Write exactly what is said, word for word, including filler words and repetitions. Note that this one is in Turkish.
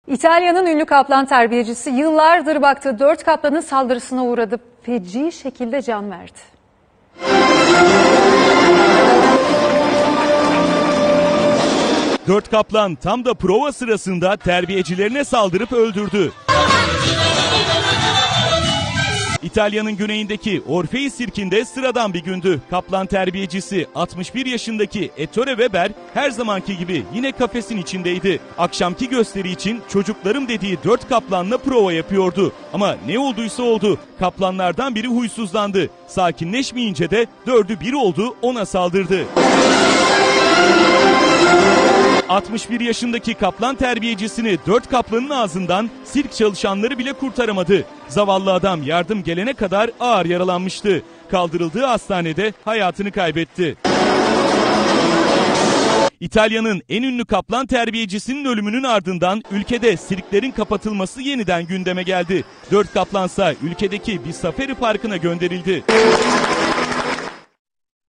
İtalya'nın ünlü kaplan terbiyecisi yıllardır baktığı dört kaplanın saldırısına uğradı. Feci şekilde can verdi. Dört kaplan tam da prova sırasında terbiyecilerine saldırıp öldürdü. İtalya'nın güneyindeki Orfei Sirk'inde sıradan bir gündü. Kaplan terbiyecisi altmış bir yaşındaki Ettore Weber her zamanki gibi yine kafesin içindeydi. Akşamki gösteri için çocuklarım dediği dört kaplanla prova yapıyordu. Ama ne olduysa oldu. Kaplanlardan biri huysuzlandı. Sakinleşmeyince de dördü bir oldu, ona saldırdı. altmış bir yaşındaki kaplan terbiyecisini dört kaplanın ağzından sirk çalışanları bile kurtaramadı. Zavallı adam yardım gelene kadar ağır yaralanmıştı. Kaldırıldığı hastanede hayatını kaybetti. İtalya'nın en ünlü kaplan terbiyecisinin ölümünün ardından ülkede sirklerin kapatılması yeniden gündeme geldi. Dört kaplansa ülkedeki bir safari parkına gönderildi.